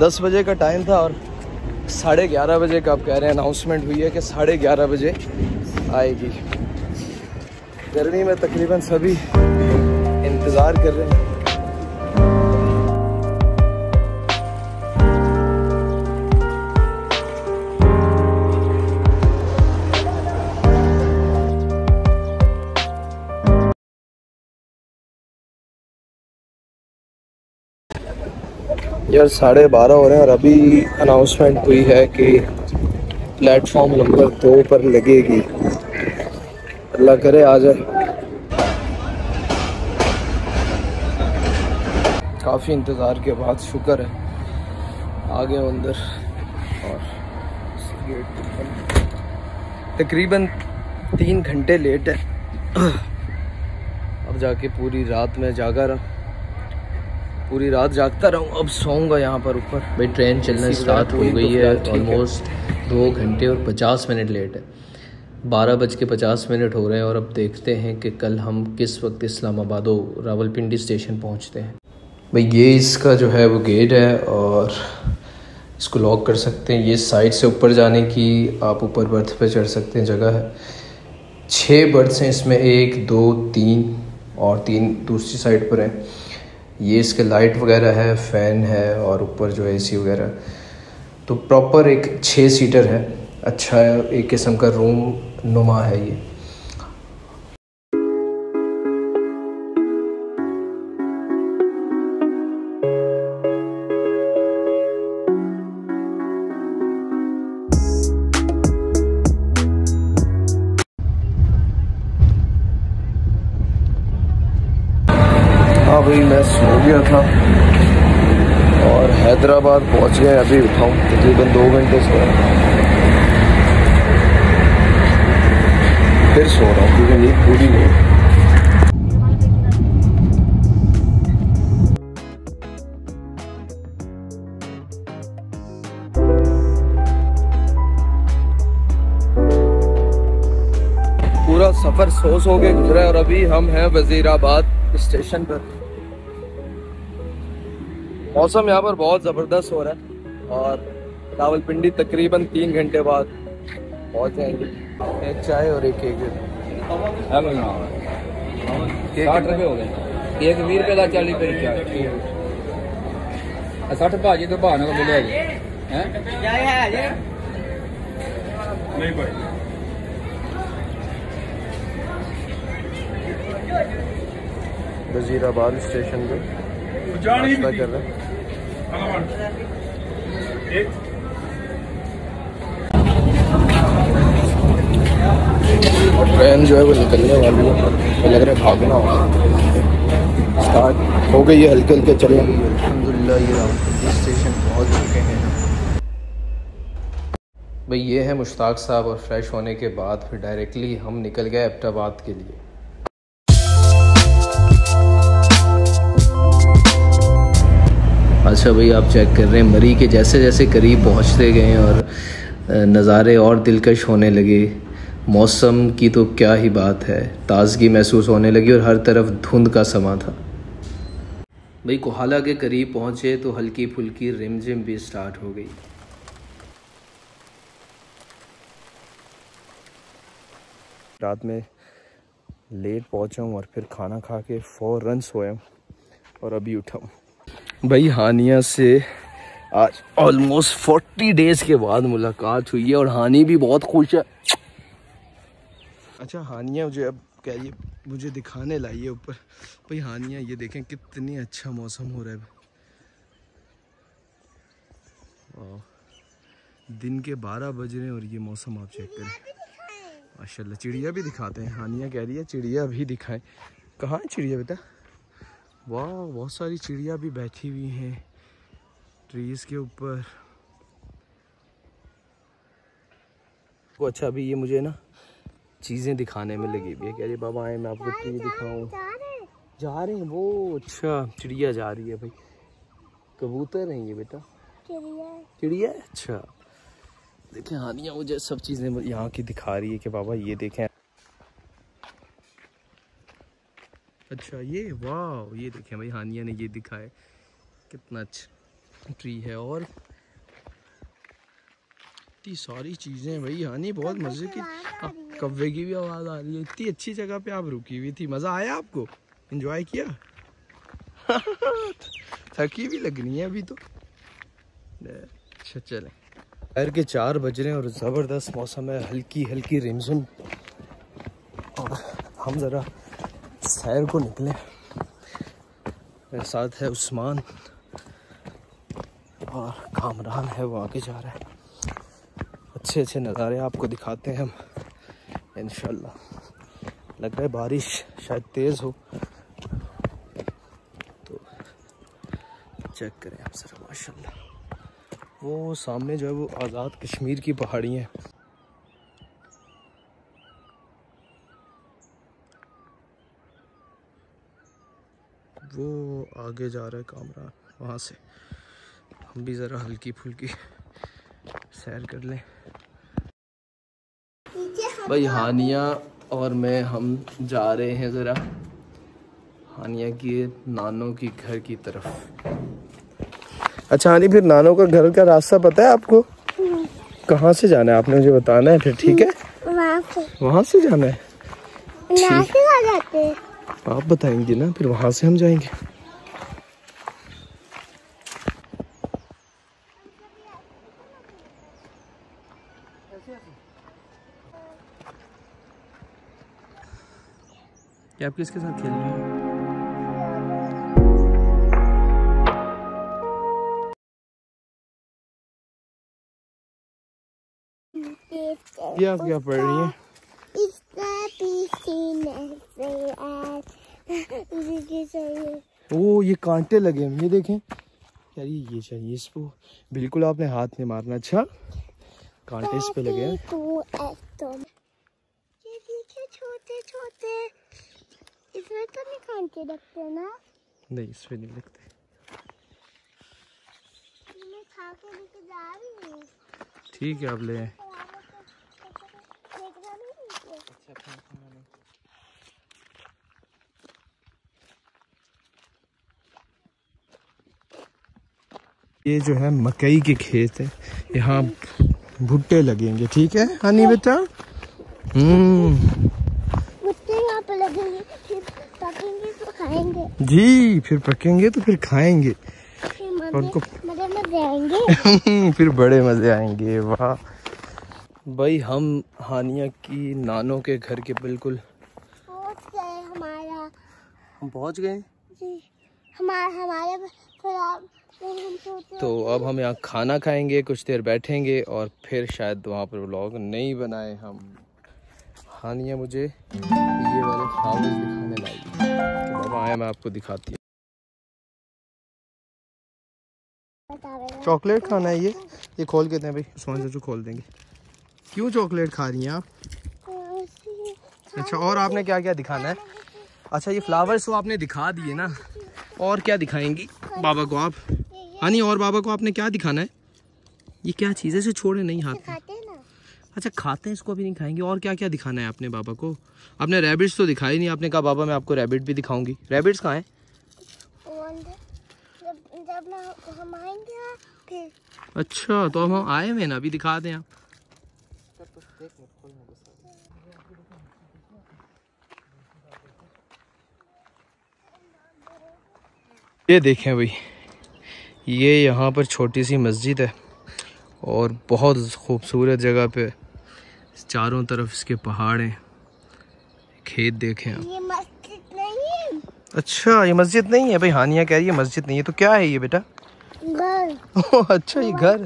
10 बजे का टाइम था और 11:30 बजे का आप कह रहे हैं अनाउंसमेंट हुई है कि 11:30 बजे आएगी। गर्मी में तकरीबन सभी इंतज़ार कर रहे हैं। यार 12:30 हो रहे हैं और अभी अनाउंसमेंट हुई है कि प्लेटफॉर्म नंबर 2 पर लगेगी। अल्लाह करे आ जाए। काफ़ी इंतज़ार के बाद शुक्र है आ गए अंदर। और तकरीबन 3 घंटे लेट है। अब जाके पूरी रात में जागा रहा, पूरी रात जागता रहूँ। अब सोऊंगा यहाँ पर ऊपर। भाई ट्रेन चलना स्टार्ट हो गई है। ऑलमोस्ट 2 घंटे और 50 मिनट लेट है। 12:50 हो रहे हैं और अब देखते हैं कि कल हम किस वक्त इस्लामाबाद रावलपिंडी स्टेशन पहुँचते हैं। भाई ये इसका जो है वो गेट है और इसको लॉक कर सकते हैं। ये साइड से ऊपर जाने की आप ऊपर बर्थ पे चढ़ सकते हैं, जगह है। 6 बर्थ्स हैं इसमें, 1 2 3 और 3 दूसरी साइड पर हैं। ये इसके लाइट वगैरह है, फ़ैन है और ऊपर जो है AC वगैरह। तो प्रॉपर एक 6 सीटर है। अच्छा है, एक किस्म का रूम नुमा है ये। हाँ भाई मैं सो गया था और हैदराबाद पहुंच गए। अभी उठाऊँ तकरीबन 2 घंटे सोया, फिर सो रहा हूँ क्योंकि नींद पूरी नहीं। पूरा सफ़र सो के गुजरा है और अभी हम हैं वजीराबाद स्टेशन पर। मौसम यहाँ पर बहुत ज़बरदस्त हो रहा है और रावलपिंडी तकरीबन 3 घंटे बाद पहुँच जाएंगे। एक चाय और एक केक। 60 रुपये हो गए, एक 20 रुपये का 40 रुपये चाय। 60 भाजी तो भाने को मिले हैं नहीं भाई। वजीराबाद स्टेशन पे नाश्ता कर रहे हैं। ट्रेन जो है वो निकलने वाली है, तो लग रहा है भागना होगा। स्टार्ट हो गई है, हल्के हल्के चलने। अल्हम्दुलिल्लाह ये रावलपिंडी स्टेशन पहुंच चुके हैं। भाई ये है मुश्ताक साहब और फ्रेश होने के बाद फिर डायरेक्टली हम निकल गए एबटाबाद के लिए। अच्छा भाई आप चेक कर रहे हैं मरी के जैसे जैसे करीब पहुंचते गए और नज़ारे और दिलकश होने लगे। मौसम की तो क्या ही बात है, ताज़गी महसूस होने लगी और हर तरफ धुंध का समा था। भाई कोहाला के करीब पहुंचे तो हल्की फुल्की रिमझिम भी स्टार्ट हो गई। रात में लेट पहुंचा हूँ और फिर खाना खा के फ़ौरन सोया हूँ और अभी उठा हूँ। भाई हानिया से आज ऑलमोस्ट 40 डेज़ के बाद मुलाकात हुई है और हानी भी बहुत खुश है। अच्छा हानिया मुझे अब क्या ये मुझे दिखाने लाई है ऊपर। भाई हानिया ये देखें कितनी अच्छा मौसम हो रहा है। दिन के 12 बज रहे हैं और ये मौसम आप चेक करें माशाल्लाह। चिड़िया भी दिखाते हैं, हानिया कह रही है चिड़िया भी दिखाएं। कहाँ है चिड़िया बेटा? वाह बहुत सारी चिड़िया भी बैठी हुई हैं ट्रीज के ऊपर। तो अच्छा अभी ये मुझे ना चीज़ें दिखाने में लगी हुई है। कह रही बाबा आए मैं आपको ट्री दिखाऊं। जा रहे हैं वो। अच्छा चिड़िया जा रही है भाई। कबूतर हैं ये बेटा? चिड़िया। अच्छा देखें हानिया मुझे सब चीज़ें यहाँ की दिखा रही है कि बाबा ये देखें। अच्छा ये वाह ये देखें भाई हानिया ने ये दिखाया कितना अच्छा। ट्री है और इतनी सारी चीज़ें भाई हानी, बहुत मज़े की। अब कव्वे की भी आवाज़ आ रही है। इतनी अच्छी जगह पे आप रुकी हुई थी, मज़ा आया आपको? एंजॉय किया? थकी भी लगनी है अभी तो। अच्छा चलें। दोपहर के 4 बज रहे हैं और ज़बरदस्त मौसम है, हल्की हल्की रिमझिम। और हम ज़रा सैर को निकले। मेरे साथ है उस्मान और कामरान है, वो आगे जा रहा है। अच्छे अच्छे नज़ारे आपको दिखाते हैं हम इंशाल्लाह। लग रहा है बारिश शायद तेज़ हो, तो चेक करें आप सर। माशाल्लाह वो सामने जो है वो आज़ाद कश्मीर की पहाड़ी हैं। वो आगे जा रहा है कामरान, वहाँ से हम भी ज़रा हल्की फुल्की सैर कर लें। भाई हानिया और मैं हम जा रहे हैं ज़रा हानिया की नानों की घर की तरफ। अच्छा हानी, फिर नानों का घर का रास्ता पता है आपको? कहाँ से जाना है आपने मुझे बताना है फिर, ठीक है? वहाँ से जाना है, ठीक। आप बताएंगे ना, फिर वहाँ से हम जाएंगे। क्या आप किसके साथ खेल रहे हैं? ये आप क्या पढ़ रही हैं? ओ ये कांटे लगे हैं, ये देखें यार, ये चाहिए इसको, बिल्कुल आपने हाथ नहीं मारना। अच्छा कांटे इस पे लगे हैं। छोटे छोटे, इसमें तो नहीं कांटे लगते ना? नहीं इसमें नहीं लगते। मैं खा के लेके जा रही हूँ। ठीक है आप ले आए। ये जो है मकई के खेत है, यहाँ भुट्टे लगेंगे, ठीक है हनी बेटा? भुट्टे यहाँ पे लगेंगे, फिर पकेंगे तो खाएंगे। जी फिर पकेंगे तो फिर खाएंगे, उनको मजे आएंगे। फिर बड़े मजे आएंगे। वाह भाई, हम हानिया की नानों के घर के बिल्कुल पहुंच गए। हम पहुंच गए जी, हमारे तो अब हम यहाँ खाना खाएंगे, कुछ देर बैठेंगे और फिर शायद वहाँ पर व्लॉग नहीं बनाए हम। हानिया मुझे ये वाले फ्लावर्स दिखाने लाई, तो बाबा आया मैं आपको दिखाती हूँ। चॉकलेट खाना है ये खोल के दें भाई, उस्मान चाचू खोल देंगे। क्यों चॉकलेट खा रही हैं आप? अच्छा और आपने क्या क्या दिखाना है? अच्छा ये फ्लावर्स तो आपने दिखा दिए ना, और क्या दिखाएंगी बाबा को आप? हानी और बाबा को आपने क्या दिखाना है? ये क्या चीज़ है, इसे छोड़े नहीं हाथ में। अच्छा खाते हैं, इसको अभी नहीं खाएंगे। और क्या क्या दिखाना है आपने बाबा को? आपने रैबिट्स तो दिखाई नहीं, आपने कहा बाबा मैं आपको रैबिट भी दिखाऊंगी। रैबिट्स कहाँ हैं? जब हम आएंगे फिर। अच्छा तो हम आए हुए ना, अभी दिखा दें आप। ये देखें भाई, ये यहाँ पर छोटी सी मस्जिद है और बहुत खूबसूरत जगह पे, चारों तरफ इसके पहाड़ हैं, खेत देखें आप। ये मस्जिद नहीं है। अच्छा ये मस्जिद नहीं है भाई, हानिया कह रही है मस्जिद नहीं है, तो क्या है ये बेटा? घर। अच्छा ये घर,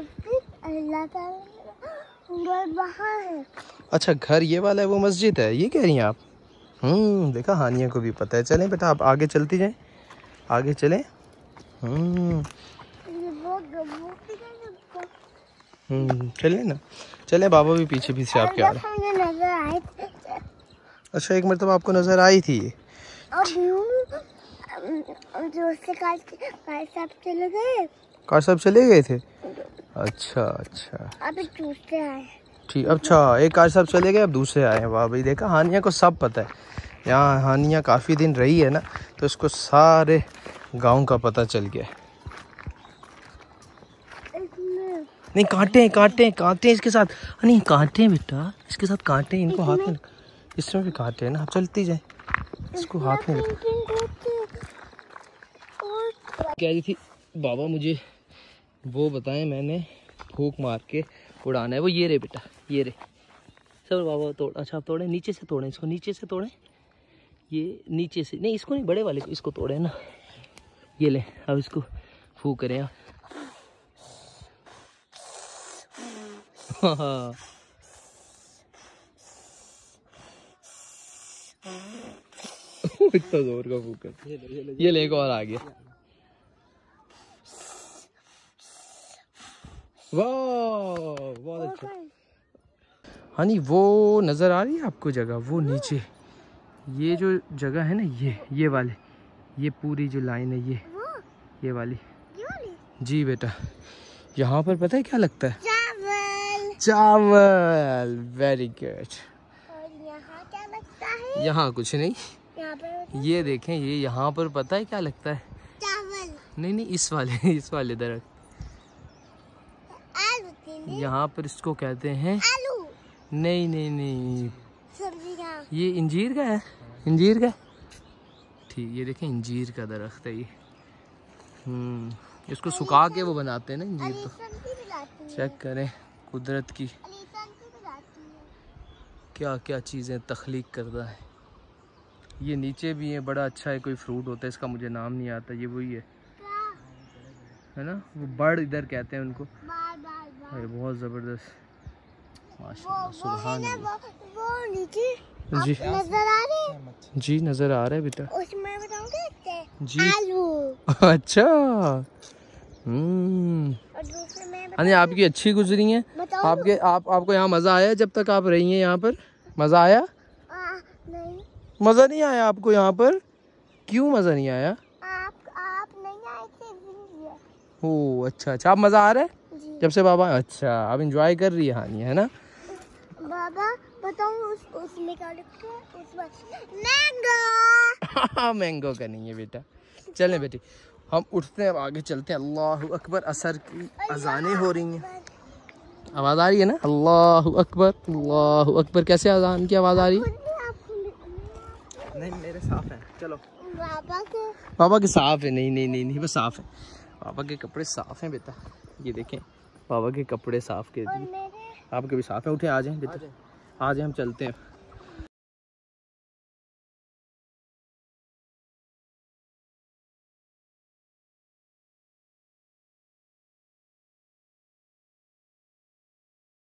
घर वहाँ है। अच्छा घर ये वाला है, वो मस्जिद है, ये कह रही हैं आप? देखा हानिया को भी पता है। चलें बेटा आप आगे चलती जाएं, आगे चलें। चले ना, चले। बाबा भी पीछे पीछे आपके आ रहे। अच्छा एक मतलब आपको नजर आई थी ये? कार साहब चले गए थे। अच्छा अच्छा अभी दूसरे आए। ठीक, अच्छा एक कार साहब चले गए, अब दूसरे आए हैं। वाह भाई, देखा हानिया को सब पता है। यहाँ हानिया काफ़ी दिन रही है ना, तो इसको सारे गांव का पता चल गया है। नहीं कांटे कांटे कांटे इसके साथ, नहीं कांटे बेटा इसके साथ कांटे, इनको हाथ में, इसमें भी कांटे हैं ना। आप चलती जाए, इसको हाथ में लगा। कह रही थी बाबा मुझे वो बताएं, मैंने फूंक मार के उड़ाना है वो। ये रे बेटा, ये रे सब बाबा तोड़। अच्छा आप तोड़े, नीचे से तोड़े इसको, नीचे से तोड़े, ये नीचे से नहीं, इसको नहीं, बड़े वाले को, इसको तोड़े ना। ये ले, अब इसको फूंक करें आप। इतना जोर का फूंक कर, ये ले एक और आ गया। वाह बहुत अच्छा। हाँ नहीं वो नजर आ रही है आपको जगह, वो नीचे ये जो जगह है ना, ये वाले, ये पूरी जो लाइन है ये वाली। जी बेटा, यहाँ पर पता है क्या लगता है? चावल। चावल, वेरी गुड। और यहाँ क्या लगता है? यहाँ कुछ नहीं, यहाँ पर ये देखें, ये यहाँ पर पता है क्या लगता है? चावल। नहीं नहीं, इस वाले दरख्त, आलू। यहाँ पर इसको कहते हैं आलू। नहीं नहीं नहीं, सब्जियाँ। ये इंजीर का है, इंजीर का। ठीक, ये देखें इंजीर का दरख्त है ये। इसको सुखा के वो बनाते हैं ना इंजीर। तो चेक करें कुदरत की क्या क्या चीज़ें तख्लीक करता है। ये नीचे भी है, बड़ा अच्छा है, कोई फ्रूट होता है इसका, मुझे नाम नहीं आता, ये वही है ना, वो बर्ड इधर कहते हैं उनको। अरे बहुत ज़बरदस्त, माशाल्लाह, सुभान अल्लाह। वो नीचे जी नजर आ रहे? जी नज़र आ रहा है बेटा। उसमें बताऊंगे जी आलू। अच्छा। और दूसरे में हाँ आपकी अच्छी गुजरी है आपके, आपको यहाँ मज़ा आया जब तक आप रही हैं यहाँ पर? मज़ा आया? नहीं। मज़ा नहीं आया आपको यहाँ पर? क्यों मज़ा नहीं आया? आप नहीं आए थे इसलिए। ओह अच्छा अच्छा, आप मज़ा आ रहा है जी। जब से बाबा? अच्छा, अब इंजॉय कर रही है हानिया, है ना? बाबा बताऊं उसमें क्या लिखा है? उसमें मैंगो। मैंगो का नहीं है बेटा। चलें बेटी, हम उठते हैं, अब आगे चलते हैं। अल्लाह अकबर, असर की अजानें हो रही हैं। आवाज़ आ रही है ना? अल्लाह अकबर, अल्लाह अकबर। कैसे अजान की आवाज़ आ रही है? नहीं मेरे साफ है। चलो पापा के साफ है। नहीं नहीं नहीं नहीं, बस साफ है। पापा के कपड़े साफ हैं बेटा, ये देखें, पापा के कपड़े साफ के दिए, आपके भी साफ है। उठे आ जाएं बेटा, आ जाएं, हम चलते हैं।